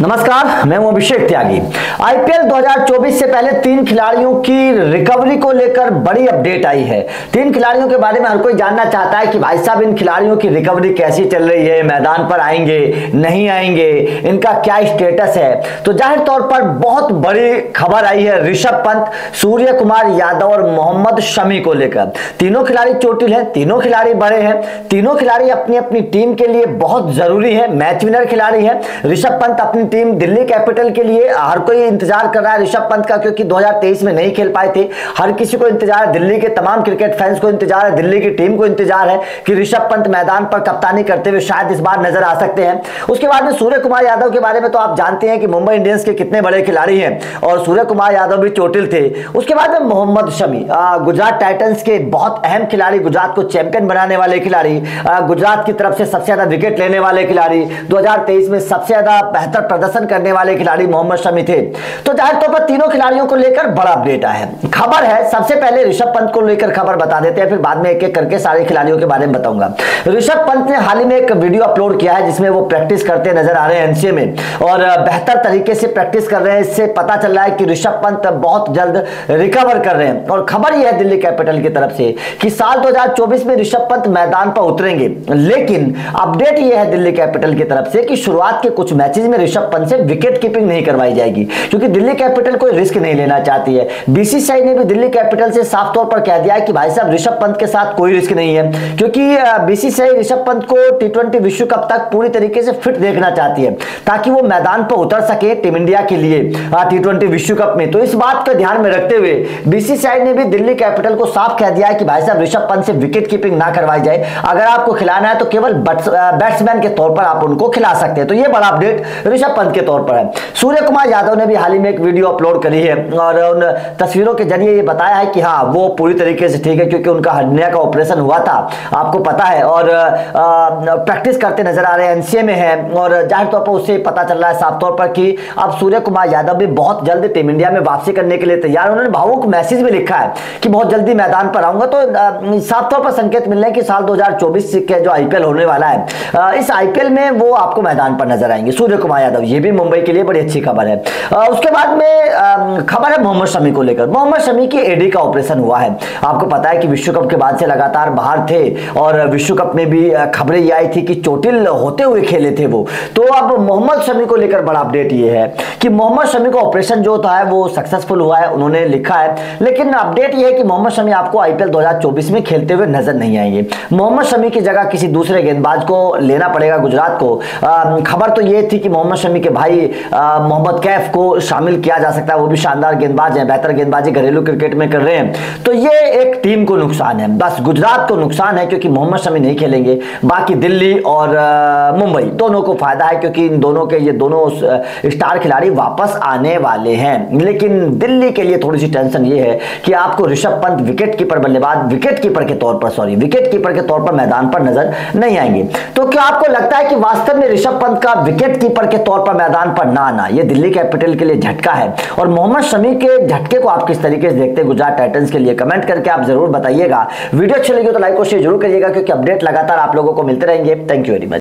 नमस्कार, मैं हूं अभिषेक त्यागी। आईपीएल 2024 से पहले तीन खिलाड़ियों की रिकवरी को लेकर बड़ी अपडेट आई है। तीन खिलाड़ियों के बारे में हर कोई जानना चाहता है कि भाई साहब इन खिलाड़ियों की रिकवरी कैसी चल रही है, मैदान पर आएंगे नहीं आएंगे, इनका क्या स्टेटस है। तो जाहिर तौर पर बहुत बड़ी खबर आई है ऋषभ पंत, सूर्य कुमार यादव और मोहम्मद शमी को लेकर। तीनों खिलाड़ी चोटिल हैं, तीनों खिलाड़ी बड़े हैं, तीनों खिलाड़ी अपनी अपनी टीम के लिए बहुत जरूरी है, मैच विनर खिलाड़ी है। ऋषभ पंत अपनी टीम दिल्ली कैपिटल के लिए हर कोई इंतजार कर रहा है ऋषभ पंत का, क्योंकि 2023 में नहीं खेल पाए थे। हर किसी को इंतजार है, दिल्ली के तमाम क्रिकेट फैंस को इंतजार है, दिल्ली की टीम को इंतजार है कि ऋषभ पंत मैदान पर कप्तानी करते हुए शायद इस बार नजर आ सकते हैं। उसके बाद में सूर्य कुमार यादव के बारे में तो आप जानते हैं कि मुंबई इंडियंस के कितने बड़े खिलाड़ी हैं और सूर्य कुमार यादव भी चोटिल थे। उसके बाद में मोहम्मद शमी, गुजरात टाइटंस के बहुत अहम खिलाड़ी, गुजरात को चैंपियन बनाने वाले खिलाड़ी, गुजरात की तरफ से सबसे ज्यादा विकेट लेने वाले खिलाड़ी, 2023 में सबसे ज्यादा बेहतर प्रदर्शन करने वाले खिलाड़ी मोहम्मद शमी थे। तो जाहिर तौर पर तीनों खिलाड़ियों को लेकर बड़ा अपडेट आया है, खबर है। सबसे पहले ऋषभ पंत को लेकर खबर बता देते हैं, फिर बाद में एक एक करके सारे खिलाड़ियों के बारे में बताऊंगा। ऋषभ पंत ने हाल ही में एक वीडियो अपलोड किया है जिसमें वो प्रैक्टिस करते नजर आ रहे हैं एनसीए में और बेहतर तरीके से प्रैक्टिस कर रहे हैं। इससे पता चल रहा है कि ऋषभ पंत बहुत जल्द रिकवर कर रहे हैं। और खबर यह है दिल्ली कैपिटल की तरफ से कि साल 2024 में ऋषभ पंत मैदान पर उतरेंगे, लेकिन अपडेट यह है दिल्ली कैपिटल की तरफ से कि शुरुआत के कुछ मैचेस में ऋषभ पंत से विकेट कीपिंग नहीं करवाई जाएगी, क्योंकि दिल्ली कैपिटल कोई रिस्क नहीं लेना चाहती है। बीसीसीआई ने भी दिल्ली कैपिटल से साफ तौर पर कह दिया है कि भाई साहब ऋषभ पंत के साथ कोई रिस्क नहीं है, क्योंकि बीसीसीआई ऋषभ पंत को टी20 विश्व कप तक पूरी तरीके से फिट देखना चाहती है ताकि वो मैदान पर उतर सके टीम इंडिया के लिए टी20 विश्व कप में। तो इस बात को ध्यान में रखते हुए बीसीसीआई ने भी दिल्ली कैपिटल को साफ कह दिया है कि भाई साहब ऋषभ पंत से विकेट कीपिंग ना करवाई जाए। अगर आपको खिलाना है तो केवल बैट्समैन के तौर पर आप उनको खिला सकते हैं। तो ये बड़ा अपडेट ऋषभ पंत के तौर पर है। सूर्य कुमार यादव ने भी हाल ही में एक वीडियो अपलोड करी है और उन तस्वीरों के जरिए ये बताया है कि हाँ वो पूरी तरीके से ठीक है, क्योंकि उनका हड्डियां का ऑपरेशन हुआ था, आपको पता है, और प्रैक्टिस करते नजर आ रहे हैं, एनसीए में है। और जाहिर तौर पर उससे पता चल रहा है साफ तौर पर कि अब सूर्य कुमार यादव भी बहुत जल्द टीम इंडिया में वापसी करने के लिए तैयार। उन्होंने भावुक मैसेज में लिखा है कि बहुत जल्दी मैदान पर आऊंगा। तो साफ तौर पर संकेत मिल रहे हैं कि साल 2024 के जो आईपीएल होने वाला है, इस आईपीएल में वो आपको मैदान पर नजर आएंगे सूर्य कुमार यादव। ये भी मुंबई के लिए बड़ी अच्छी खबर है। उसके बाद में खबर है मोहम्मद शमी को लेकर। मोहम्मद शमी की एडी का ऑपरेशन हुआ है। आपको पता है कि विश्व कप के बाद से लगातार बाहर थे और विश्व कप में भी खबरें ये आई थी कि चोटिल होते हुए खेले थे वो। तो अब मोहम्मद शमी को लेकर बड़ा अपडेट ये है कि मोहम्मद शमी का ऑपरेशन जो था है वो सक्सेसफुल हुआ है, उन्होंने लिखा है। लेकिन अपडेट ये है कि मोहम्मद शमी आपको आईपीएल 2024 में खेलते हुए नजर नहीं आएंगे। मोहम्मद शमी की जगह किसी दूसरे गेंदबाज को लेना पड़ेगा गुजरात को। खबर तो ये थी कि मोहम्मद शमी के भाई मोहम्मद कैफ को शामिल किया जा सकता है, वो भी शानदार गेंदबाज हैं, बेहतर गेंदबाजी घरेलू क्रिकेट में कर रहे हैं। तो ये एक टीम को नुकसान है, बस गुजरात को नुकसान है क्योंकि मोहम्मद शमी नहीं खेलेंगे। बाकी दिल्ली और मुंबई दोनों को फायदा है क्योंकि इन दोनों के ये दोनों स्टार खिलाड़ी वापस आने वाले हैं। लेकिन दिल्ली के लिए थोड़ी सी टेंशन ये है कि आपको ऋषभ पंत विकेट कीपर के तौर पर मैदान पर नजर नहीं आएंगे। तो क्या आपको लगता है कि वास्तव में ऋषभ पंत का विकेट कीपर के तौर पर मैदान पर ना आना ये दिल्ली कैपिटल के लिए झटका है? और मोहम्मद शमी के झटके को आप किस तरीके से देखते हैं गुजरात टाइटंस के लिए? कमेंट करके आप जरूर बताइएगा। वीडियो अच्छी लगी तो लाइक और शेयर जरूर करिएगा, क्योंकि अपडेट लगातार आप लोगों को मिलते रहेंगे। Thank you very much.